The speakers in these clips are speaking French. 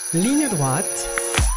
Ligne droite.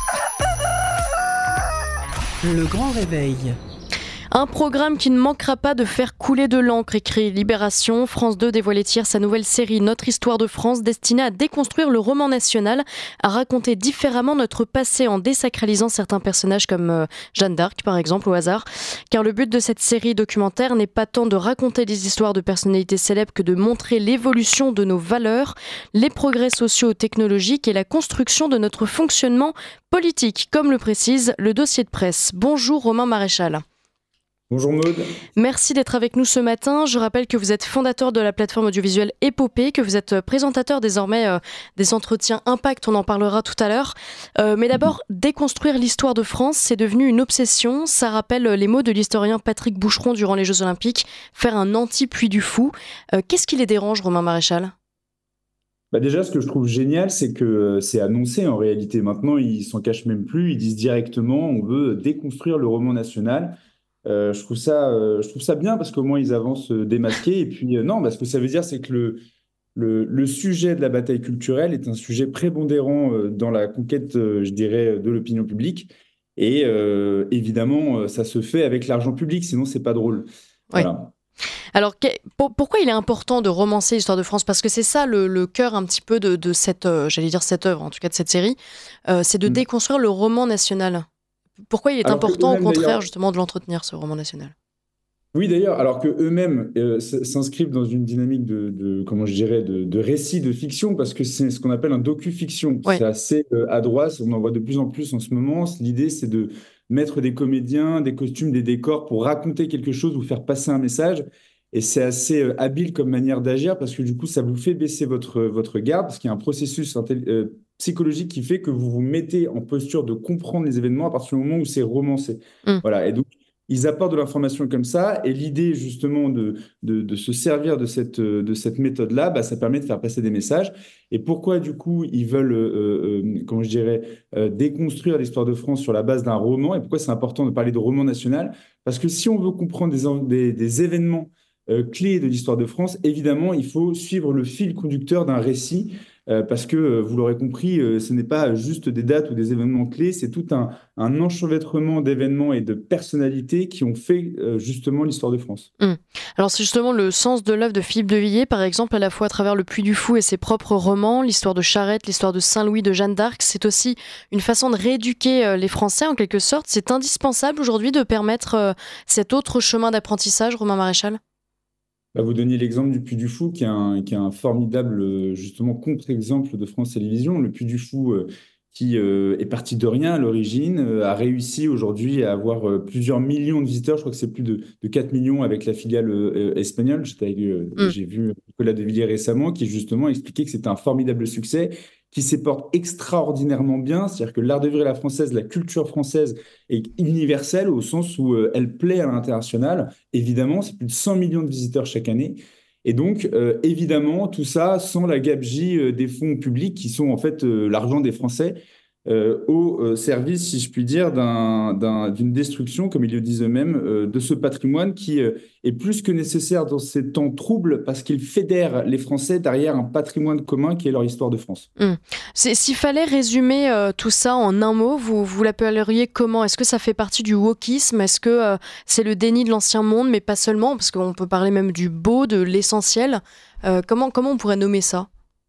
Le grand réveil. Un programme qui ne manquera pas de faire couler de l'encre, écrit Libération. France 2 dévoilait hier sa nouvelle série Notre histoire de France, destinée à déconstruire le roman national, à raconter différemment notre passé en désacralisant certains personnages comme Jeanne d'Arc par exemple au hasard. Car le but de cette série documentaire n'est pas tant de raconter des histoires de personnalités célèbres que de montrer l'évolution de nos valeurs, les progrès sociaux, technologiques et la construction de notre fonctionnement politique, comme le précise le dossier de presse. Bonjour Romain Maréchal. Bonjour Maud. Merci d'être avec nous ce matin. Je rappelle que vous êtes fondateur de la plateforme audiovisuelle Épopée, que vous êtes présentateur désormais des entretiens Impact, on en parlera tout à l'heure. Mais d'abord, déconstruire l'histoire de France, c'est devenu une obsession. Ça rappelle les mots de l'historien Patrick Boucheron durant les Jeux Olympiques, faire un anti-Puy du Fou. Qu'est-ce qui les dérange, Romain Maréchal ? Déjà, ce que je trouve génial, c'est que c'est annoncé en réalité. Maintenant, ils s'en cachent même plus. Ils disent directement, on veut déconstruire le roman national. Je trouve ça bien parce qu'au moins ils avancent démasqués. Et puis non, parce que ça veut dire, c'est que le sujet de la bataille culturelle est un sujet prépondérant dans la conquête, je dirais, de l'opinion publique. Et évidemment, ça se fait avec l'argent public, sinon c'est pas drôle. Oui. Voilà. Alors, pourquoi il est important de romancer l'histoire de France ? Parce que c'est ça le cœur un petit peu de cette, j'allais dire cette œuvre, en tout cas de cette série, c'est de déconstruire le roman national. Pourquoi il est important, au contraire, justement, de l'entretenir, ce roman national ? Oui, d'ailleurs, alors que eux-mêmes s'inscrivent dans une dynamique comment je dirais, de récit de fiction, parce que c'est ce qu'on appelle un docu-fiction. Ouais. C'est assez à droite, on en voit de plus en plus en ce moment. L'idée, c'est de mettre des comédiens, des costumes, des décors pour raconter quelque chose ou faire passer un message. Et c'est assez habile comme manière d'agir, parce que du coup, ça vous fait baisser votre garde, parce qu'il y a un processus psychologique qui fait que vous vous mettez en posture de comprendre les événements à partir du moment où c'est romancé. Voilà, et donc, ils apportent de l'information comme ça, et l'idée justement de se servir de cette méthode-là, bah, ça permet de faire passer des messages. Et pourquoi du coup ils veulent, comment je dirais, déconstruire l'histoire de France sur la base d'un roman, et pourquoi c'est important de parler de roman national? Parce que si on veut comprendre des événements clés de l'histoire de France, évidemment, il faut suivre le fil conducteur d'un récit. Parce que, vous l'aurez compris, ce n'est pas juste des dates ou des événements clés, c'est tout un enchevêtrement d'événements et de personnalités qui ont fait justement l'histoire de France. Alors c'est justement le sens de l'œuvre de Philippe de Villiers, par exemple, à la fois à travers Le Puy du Fou et ses propres romans, l'histoire de Charette, l'histoire de Saint-Louis, de Jeanne d'Arc. C'est aussi une façon de rééduquer les Français, en quelque sorte. C'est indispensable aujourd'hui de permettre cet autre chemin d'apprentissage, Romain Maréchal ? Bah, vous donniez l'exemple du Puy du Fou, qui est un formidable justement contre-exemple de France Télévisions. Le Puy du Fou, qui est parti de rien à l'origine, a réussi aujourd'hui à avoir plusieurs millions de visiteurs. Je crois que c'est plus de 4 millions avec la filiale espagnole. J'ai vu Nicolas de Villiers récemment qui justement expliquait que c'était un formidable succès, qui se porte extraordinairement bien. C'est-à-dire que l'art de vivre à la française, la culture française est universelle au sens où elle plaît à l'international. Évidemment, c'est plus de 100 millions de visiteurs chaque année. Et donc, évidemment, tout ça sans la gabegie des fonds publics qui sont en fait l'argent des Français au service, si je puis dire, d'une destruction, comme ils le disent eux-mêmes, de ce patrimoine qui est plus que nécessaire dans ces temps troubles parce qu'il fédère les Français derrière un patrimoine commun qui est leur histoire de France. S'il fallait résumer tout ça en un mot, vous l'appelleriez comment ? Est-ce que ça fait partie du wokisme ? Est-ce que c'est le déni de l'ancien monde, mais pas seulement ? Parce qu'on peut parler même du beau, de l'essentiel. Comment on pourrait nommer ça ?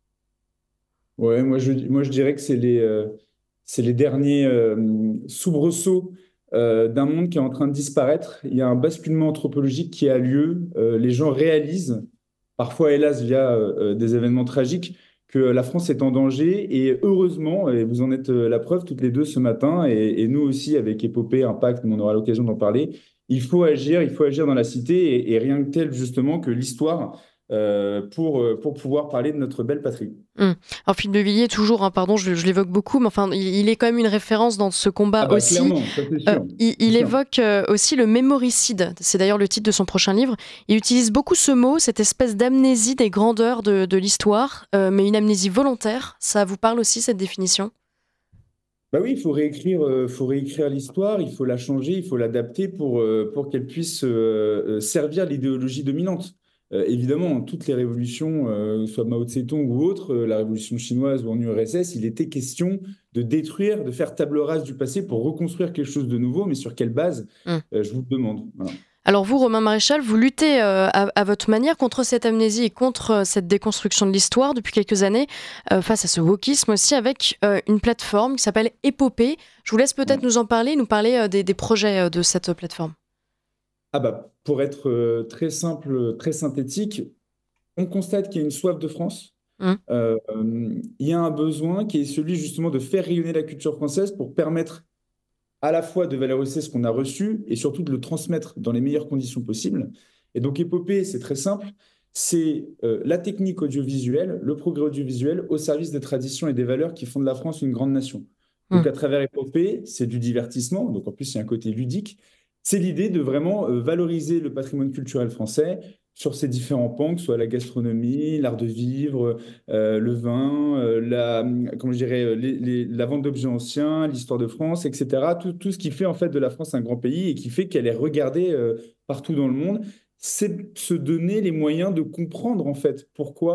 Ouais, moi je dirais que c'est les derniers soubresauts d'un monde qui est en train de disparaître. Il y a un basculement anthropologique qui a lieu. Les gens réalisent, parfois hélas via des événements tragiques, que la France est en danger. Et heureusement, et vous en êtes la preuve toutes les deux ce matin, et nous aussi avec Épopée, Impact, on aura l'occasion d'en parler, il faut agir dans la cité, et rien que tel justement que l'histoire pour pouvoir parler de notre belle patrie. Alors Philippe de Villiers, toujours, pardon, je l'évoque beaucoup, mais enfin, il est quand même une référence dans ce combat Ah bah aussi. clairement, ça c'est sûr. Il évoque aussi le mémoricide, c'est d'ailleurs le titre de son prochain livre. Il utilise beaucoup ce mot, cette espèce d'amnésie des grandeurs de l'histoire, mais une amnésie volontaire. Ça vous parle aussi, cette définition ? Bah oui, faut réécrire l'histoire, il faut la changer, il faut l'adapter pour qu'elle puisse servir l'idéologie dominante. Évidemment, toutes les révolutions, soit Mao Tse-tung ou autre, la révolution chinoise ou en URSS, il était question de détruire, de faire table rase du passé pour reconstruire quelque chose de nouveau, mais sur quelle base, Mm. je vous le demande. Voilà. Alors vous, Romain Maréchal, vous luttez à votre manière contre cette amnésie et contre cette déconstruction de l'histoire depuis quelques années, face à ce wokisme aussi, avec une plateforme qui s'appelle Épopée. Je vous laisse peut-être Ouais. nous en parler, nous parler des projets de cette plateforme. Ah bah, pour être très simple, très synthétique, on constate qu'il y a une soif de France. Mm. Il y a un besoin qui est celui justement de faire rayonner la culture française pour permettre à la fois de valoriser ce qu'on a reçu et surtout de le transmettre dans les meilleures conditions possibles. Et donc, Épopée, c'est très simple. C'est la technique audiovisuelle, le progrès audiovisuel au service des traditions et des valeurs qui font de la France une grande nation. Donc, Mm. à travers Épopée, c'est du divertissement. Donc, en plus, il y a un côté ludique. C'est l'idée de vraiment valoriser le patrimoine culturel français sur ses différents pans, que ce soit la gastronomie, l'art de vivre, le vin, comment je dirais, la vente d'objets anciens, l'histoire de France, etc. Tout ce qui fait en fait de la France un grand pays et qui fait qu'elle est regardée partout dans le monde, c'est se donner les moyens de comprendre en fait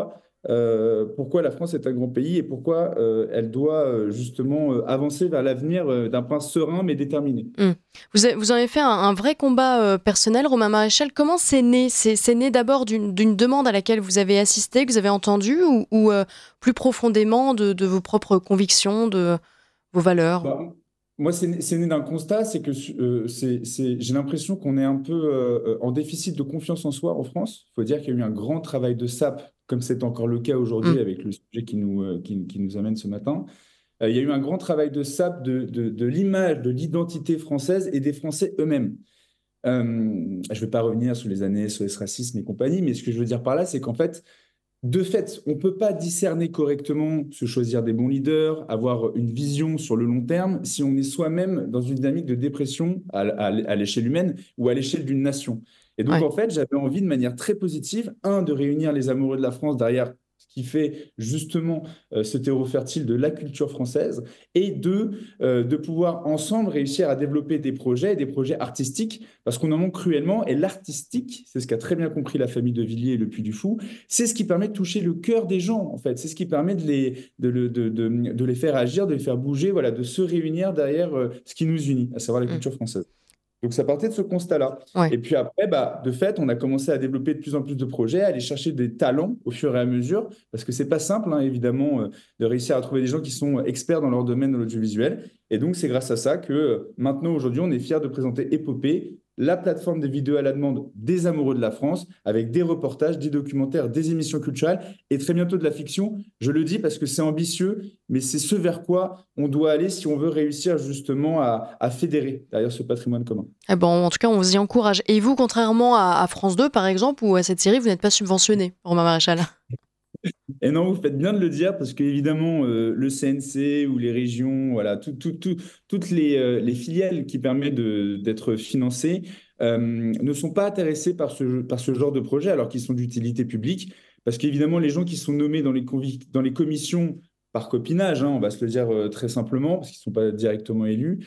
pourquoi la France est un grand pays et pourquoi elle doit justement avancer vers l'avenir d'un point serein mais déterminé. Mm. Vous en avez fait un vrai combat personnel, Romain Maréchal. Comment c'est né? C'est né d'abord d'une demande à laquelle vous avez assisté, que vous avez entendue, ou plus profondément de vos propres convictions, de vos valeurs? Bah, moi, c'est né d'un constat, c'est que j'ai l'impression qu'on est un peu en déficit de confiance en soi en France. Il faut dire qu'il y a eu un grand travail de sape, comme c'est encore le cas aujourd'hui Mm. avec le sujet qui nous amène ce matin. Il y a eu un grand travail de sape de l'image, de l'identité française et des Français eux-mêmes. Je ne vais pas revenir sur les années SOS racisme et compagnie, mais ce que je veux dire par là, c'est qu'en fait, de fait, on ne peut pas discerner correctement, se choisir des bons leaders, avoir une vision sur le long terme si on est soi-même dans une dynamique de dépression à l'échelle humaine ou à l'échelle d'une nation. Et donc, Ouais. en fait, j'avais envie de manière très positive, de réunir les amoureux de la France derrière ce qui fait justement ce terreau fertile de la culture française, et de pouvoir ensemble réussir à développer des projets artistiques, parce qu'on en manque cruellement, et l'artistique, c'est ce qu'a très bien compris la famille de Villiers et le Puy du Fou, c'est ce qui permet de toucher le cœur des gens, en fait. C'est ce qui permet de les faire agir, de les faire bouger, voilà, de se réunir derrière ce qui nous unit, à savoir la Mm. culture française. Donc, ça partait de ce constat-là. Ouais. Et puis après, bah, de fait, on a commencé à développer de plus en plus de projets, à aller chercher des talents au fur et à mesure, parce que c'est pas simple, hein, évidemment, de réussir à trouver des gens qui sont experts dans leur domaine de l'audiovisuel. Et donc, c'est grâce à ça que maintenant, aujourd'hui, on est fiers de présenter Épopée, la plateforme des vidéos à la demande des amoureux de la France, avec des reportages, des documentaires, des émissions culturelles et très bientôt de la fiction. Je le dis parce que c'est ambitieux, mais c'est ce vers quoi on doit aller si on veut réussir justement à fédérer derrière ce patrimoine commun. Eh ben, en tout cas, on vous y encourage. Et vous, contrairement à France 2, par exemple, ou à cette série, vous n'êtes pas subventionné, Romain Maréchal. Et non, vous faites bien de le dire parce qu'évidemment, le CNC ou les régions, voilà, toutes les filiales qui permettent d'être financées ne sont pas intéressées par ce genre de projet alors qu'ils sont d'utilité publique. Parce qu'évidemment, les gens qui sont nommés dans les commissions par copinage, hein, on va se le dire très simplement, parce qu'ils ne sont pas directement élus,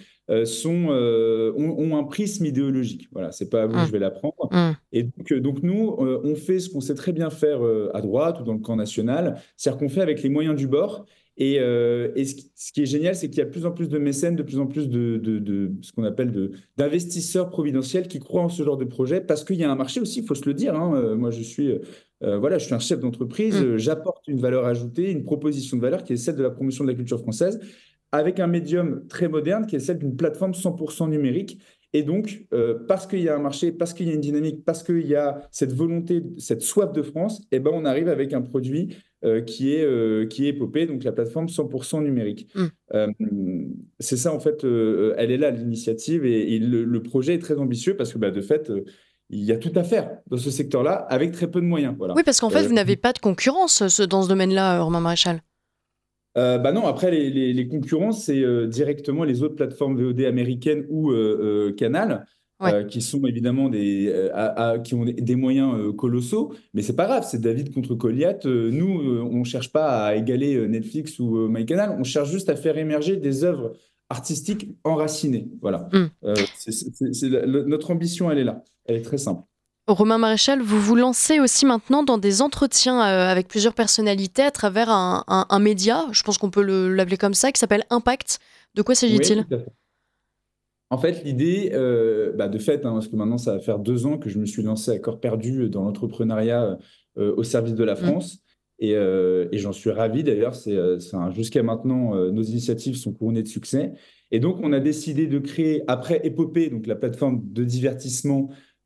ont un prisme idéologique. Voilà, c'est pas à vous que Mm. je vais l'apprendre. Mm. Et donc nous, on fait ce qu'on sait très bien faire à droite ou dans le camp national, c'est-à-dire qu'on fait avec les moyens du bord. Et ce qui est génial, c'est qu'il y a de plus en plus de mécènes, de plus en plus de ce qu'on appelle d'investisseurs providentiels qui croient en ce genre de projet, parce qu'il y a un marché aussi, il faut se le dire, hein. Moi, voilà, je suis un chef d'entreprise, Mm. j'apporte une valeur ajoutée, une proposition de valeur qui est celle de la promotion de la culture française, avec un médium très moderne qui est celle d'une plateforme 100% numérique. Et donc, parce qu'il y a un marché, parce qu'il y a une dynamique, parce qu'il y a cette volonté, cette soif de France, eh ben, on arrive avec un produit qui est Épopée, donc la plateforme 100% numérique. Mm. Euh, c'est ça, en fait, elle est là, l'initiative, et le projet est très ambitieux parce que, bah, de fait, il y a tout à faire dans ce secteur-là avec très peu de moyens. Oui, Voilà. parce qu'en fait, vous n'avez pas de concurrence dans ce domaine-là, Romain Maréchal. Bah non, après, les concurrents, c'est directement les autres plateformes VOD américaines ou Canal, Ouais. qui sont évidemment qui ont des moyens colossaux, mais c'est pas grave, c'est David contre Goliath. Nous, on cherche pas à égaler Netflix ou MyCanal, on cherche juste à faire émerger des œuvres artistiques enracinées. Voilà. Mm. Notre ambition, elle est là. Elle est très simple. Romain Maréchal, vous vous lancez aussi maintenant dans des entretiens avec plusieurs personnalités à travers un média, je pense qu'on peut l'appeler comme ça, qui s'appelle Impact. De quoi Oui, s'agit-il? tout à fait. En fait, l'idée, de fait, hein, parce que maintenant, ça va faire 2 ans que je me suis lancé à corps perdu dans l'entrepreneuriat au service de la Mm. France. Et j'en suis ravi d'ailleurs. Jusqu'à maintenant, nos initiatives sont couronnées de succès. Et donc, on a décidé de créer, après Épopée, donc la plateforme de divertissement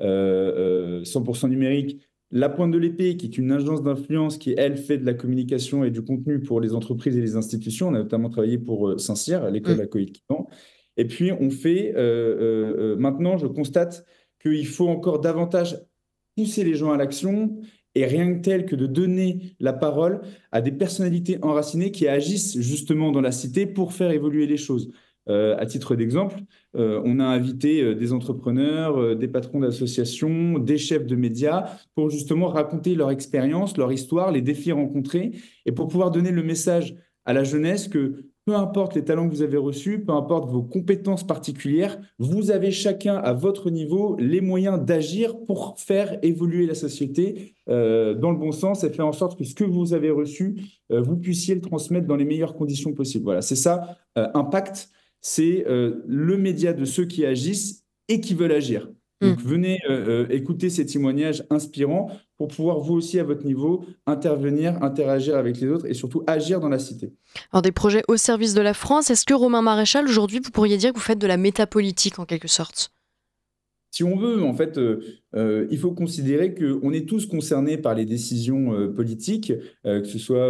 100% numérique, La Pointe de l'Épée, qui est une agence d'influence qui, elle, fait de la communication et du contenu pour les entreprises et les institutions. On a notamment travaillé pour Saint-Cyr, l'école Mm. accueillie. Et puis, maintenant, je constate qu'il faut encore davantage pousser les gens à l'action et rien que tel que de donner la parole à des personnalités enracinées qui agissent justement dans la cité pour faire évoluer les choses. À titre d'exemple, on a invité des entrepreneurs, des patrons d'associations, des chefs de médias pour justement raconter leur expérience, leur histoire, les défis rencontrés et pour pouvoir donner le message à la jeunesse que peu importe les talents que vous avez reçus, peu importe vos compétences particulières, vous avez chacun à votre niveau les moyens d'agir pour faire évoluer la société dans le bon sens et faire en sorte que ce que vous avez reçu, vous puissiez le transmettre dans les meilleures conditions possibles. Voilà, c'est ça, Impact, c'est le média de ceux qui agissent et qui veulent agir. Mm. Donc venez écouter ces témoignages inspirants pour pouvoir vous aussi à votre niveau intervenir, interagir avec les autres et surtout agir dans la cité. Alors des projets au service de la France, est-ce que Romain Maréchal, aujourd'hui, vous pourriez dire que vous faites de la métapolitique en quelque sorte? Si on veut, en fait, il faut considérer qu'on est tous concernés par les décisions politiques, que ce soit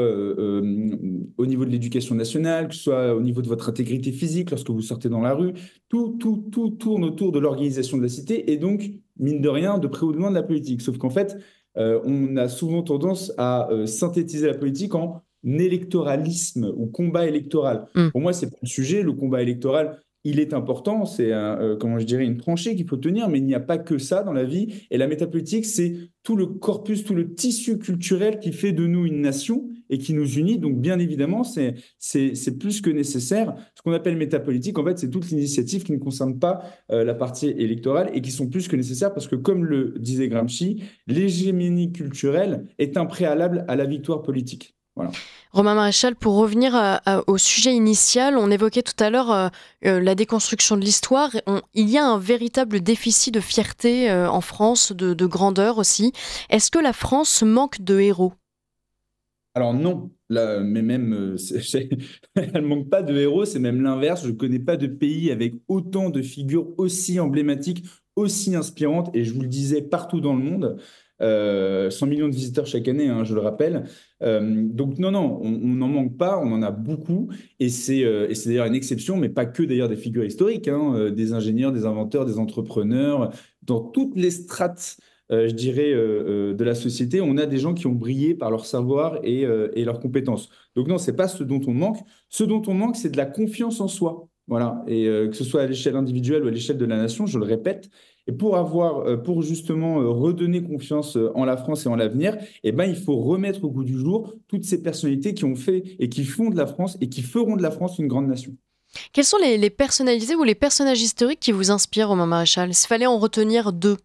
au niveau de l'éducation nationale, que ce soit au niveau de votre intégrité physique lorsque vous sortez dans la rue. Tout tourne autour de l'organisation de la cité et donc, mine de rien, de près ou de loin de la politique. Sauf qu'en fait, on a souvent tendance à synthétiser la politique en électoralisme ou combat électoral. Mm. Pour moi, c'est pas le sujet. Le combat électoral, il est important, c'est comment je dirais, une tranchée qu'il faut tenir, mais il n'y a pas que ça dans la vie. Et la métapolitique, c'est tout le corpus, tout le tissu culturel qui fait de nous une nation et qui nous unit. Donc, bien évidemment, c'est plus que nécessaire. Ce qu'on appelle métapolitique, en fait, c'est toutes les initiatives qui ne concernent pas la partie électorale et qui sont plus que nécessaires parce que, comme le disait Gramsci, l'hégémonie culturelle est un préalable à la victoire politique. Voilà. Romain Maréchal, pour revenir au sujet initial, on évoquait tout à l'heure la déconstruction de l'histoire. Il y a un véritable déficit de fierté en France, de grandeur aussi. Est-ce que la France manque de héros? Alors non, là, mais même, elle ne manque pas de héros, c'est même l'inverse. Je ne connais pas de pays avec autant de figures aussi emblématiques, aussi inspirantes, et je vous le disais, partout dans le monde. 100 millions de visiteurs chaque année, hein, je le rappelle. Donc non, non, on n'en manque pas, on en a beaucoup, et c'est d'ailleurs une exception, mais pas que d'ailleurs des figures historiques, hein, des ingénieurs, des inventeurs, des entrepreneurs, dans toutes les strates je dirais, de la société, on a des gens qui ont brillé par leur savoir et leurs compétences. Donc non, c'est pas ce dont on manque. Ce dont on manque, c'est de la confiance en soi. Voilà. Et que ce soit à l'échelle individuelle ou à l'échelle de la nation, je le répète. Et pour justement redonner confiance en la France et en l'avenir, eh ben, il faut remettre au goût du jour toutes ces personnalités qui ont fait et qui font de la France et qui feront de la France une grande nation. Quelles sont les personnalités ou les personnages historiques qui vous inspirent, Romain Maréchal? S'il fallait en retenir deux.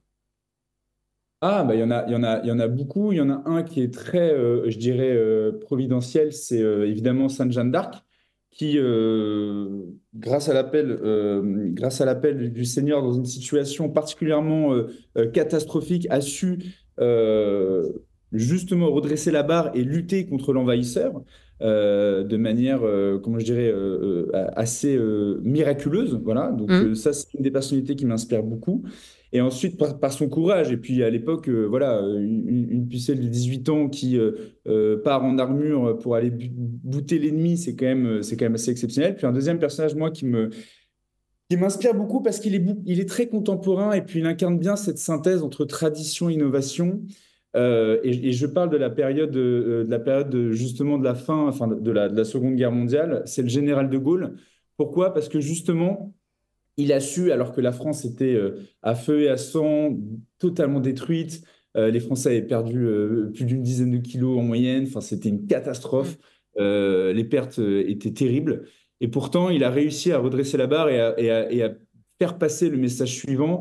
Ah, bah, il y en a beaucoup. Il y en a un qui est très, je dirais, providentiel, c'est évidemment Sainte Jeanne d'Arc, qui, grâce à l'appel du Seigneur dans une situation particulièrement catastrophique, a su euh, justement redresser la barre et lutter contre l'envahisseur de manière, comment je dirais, assez miraculeuse. Voilà, donc Hmm. ça, c'est une des personnalités qui m'inspire beaucoup. Et ensuite, par son courage, et puis à l'époque, voilà, une pucelle de 18 ans qui part en armure pour aller bouter l'ennemi, c'est quand même assez exceptionnel. Puis un deuxième personnage, moi, qui m'inspire beaucoup parce qu'il est très contemporain et puis il incarne bien cette synthèse entre tradition et innovation. Et je parle justement de la fin, enfin de la Seconde Guerre mondiale. C'est le général de Gaulle. Pourquoi? Parce que justement, il a su, alors que la France était à feu et à sang, totalement détruite, les Français avaient perdu plus d'une dizaine de kilos en moyenne, enfin, c'était une Hmm. catastrophe. Les pertes étaient terribles. Et pourtant, il a réussi à redresser la barre et à faire passer le message suivant,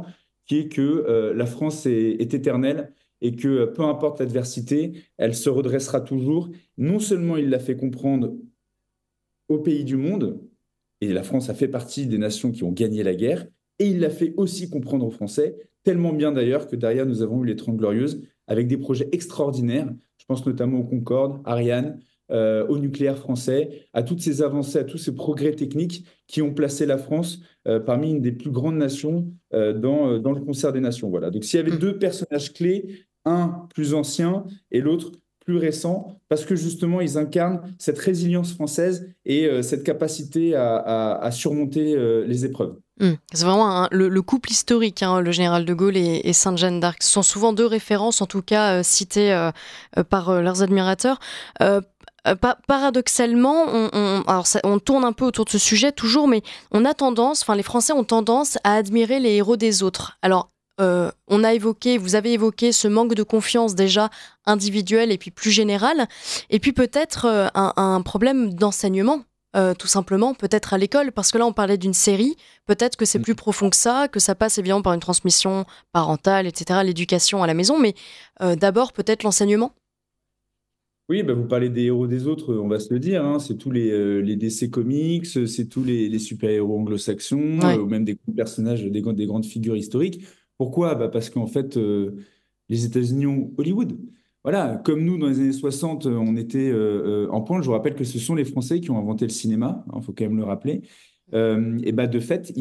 qui est que la France est éternelle et que peu importe l'adversité, elle se redressera toujours. Non seulement il l'a fait comprendre aux pays du monde, et la France a fait partie des nations qui ont gagné la guerre, et il l'a fait aussi comprendre aux Français, tellement bien d'ailleurs que derrière nous avons eu les 30 Glorieuses, avec des projets extraordinaires. Je pense notamment au Concorde, Ariane, au nucléaire français, à toutes ces avancées, à tous ces progrès techniques qui ont placé la France parmi une des plus grandes nations dans le concert des nations. Voilà. Donc s'il y avait deux personnages clés, un plus ancien et l'autre plus récent, parce que justement, ils incarnent cette résilience française et cette capacité à surmonter les épreuves. C'est vraiment le couple historique, hein, le général de Gaulle et Sainte Jeanne d'Arc. Ce sont souvent deux références, en tout cas citées par leurs admirateurs. Paradoxalement, on tourne un peu autour de ce sujet toujours, mais les Français ont tendance à admirer les héros des autres. Alors, vous avez évoqué ce manque de confiance déjà individuel et puis plus général, et puis peut-être un problème d'enseignement, tout simplement, peut-être à l'école, parce que là on parlait d'une série, peut-être que c'est plus profond que ça passe évidemment par une transmission parentale, etc., l'éducation à la maison, mais d'abord peut-être l'enseignement. Oui, bah vous parlez des héros des autres, on va se le dire, hein, c'est tous les DC Comics, c'est tous les super-héros anglo-saxons, Ouais. ou même des personnages, des grandes figures historiques. Pourquoi? Bah parce qu'en fait, les États-Unis ont Hollywood. Voilà, comme nous, dans les années 60, on était en pointe. Je vous rappelle que ce sont les Français qui ont inventé le cinéma, il faut quand même le rappeler. Et bah de fait,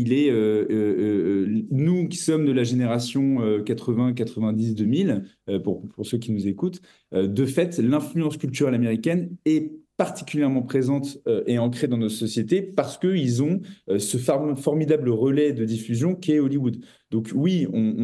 nous qui sommes de la génération 80, 90, 2000, pour ceux qui nous écoutent, de fait, l'influence culturelle américaine est particulièrement présente et ancrée dans nos sociétés parce qu'ils ont ce formidable relais de diffusion qu'est Hollywood. Donc oui,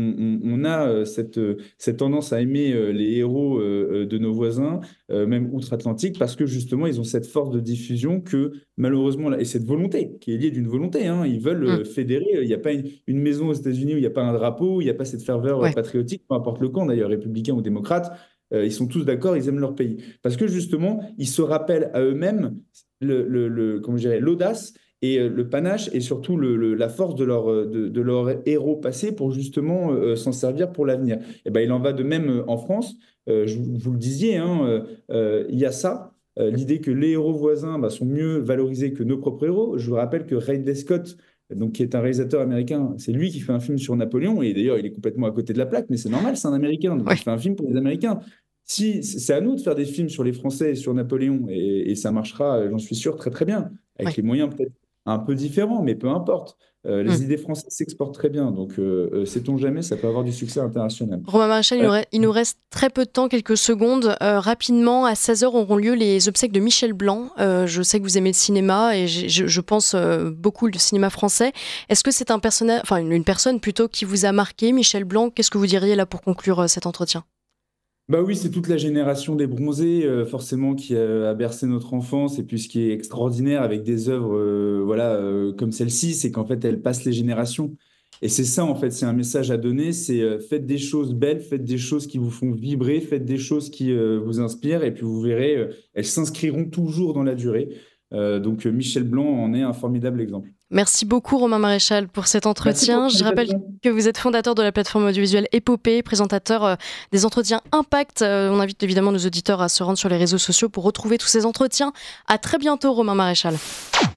on a cette tendance à aimer les héros de nos voisins, même outre-Atlantique, parce que justement, ils ont cette force de diffusion que malheureusement, et cette volonté, qui est liée d'une volonté, hein, ils veulent fédérer. Il n'y a pas une maison aux États-Unis où il n'y a pas un drapeau, où il n'y a pas cette ferveur Ouais. patriotique, peu importe le camp d'ailleurs, républicain ou démocrate. Ils sont tous d'accord, ils aiment leur pays. Parce que justement, ils se rappellent à eux-mêmes comment je dirais, l'audace et le panache et surtout la force de leur héros passé pour justement s'en servir pour l'avenir. Et ben, il en va de même en France. Vous le disiez, hein, il y a ça. L'idée que les héros voisins sont mieux valorisés que nos propres héros. Je vous rappelle que Ridley Scott, donc, qui est un réalisateur américain, c'est lui qui fait un film sur Napoléon, et d'ailleurs il est complètement à côté de la plaque, mais c'est normal, c'est un Américain, donc Ouais. il fait un film pour les Américains. Si, c'est à nous de faire des films sur les Français et sur Napoléon, et ça marchera, j'en suis sûr, très très bien, avec Ouais. les moyens peut-être un peu différents, mais peu importe. Les idées françaises s'exportent très bien, donc sait-on jamais, ça peut avoir du succès international. Romain Maréchal, il nous reste très peu de temps, quelques secondes. Rapidement, à 16h auront lieu les obsèques de Michel Blanc. Je sais que vous aimez le cinéma et je pense beaucoup le cinéma français. Est-ce que c'est un personnage, enfin une personne plutôt qui vous a marqué, Michel Blanc? Qu'est-ce que vous diriez là pour conclure cet entretien? Bah oui, c'est toute la génération des bronzés, forcément, qui a bercé notre enfance. Et puis, ce qui est extraordinaire avec des œuvres comme celle-ci, c'est qu'en fait, elles passent les générations. Et c'est ça, en fait, c'est un message à donner. C'est faites des choses belles, faites des choses qui vous font vibrer, faites des choses qui vous inspirent. Et puis, vous verrez, elles s'inscriront toujours dans la durée. Donc, Michel Blanc en est un formidable exemple. Merci beaucoup Romain Maréchal pour cet Merci pour entretien. Je rappelle l'invitation. que vous êtes fondateur de la plateforme audiovisuelle Épopée, présentateur des entretiens Impact. On invite évidemment nos auditeurs à se rendre sur les réseaux sociaux pour retrouver tous ces entretiens. À très bientôt Romain Maréchal.